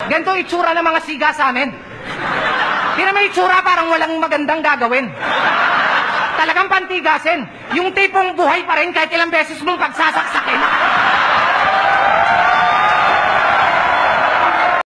Ganito itsura ng mga siga sa amin. Tira may itsura parang walang magandang gagawin. Talagang pantigasin. Yung tipong buhay pa rin kahit ilang beses mong pagsasaksakin.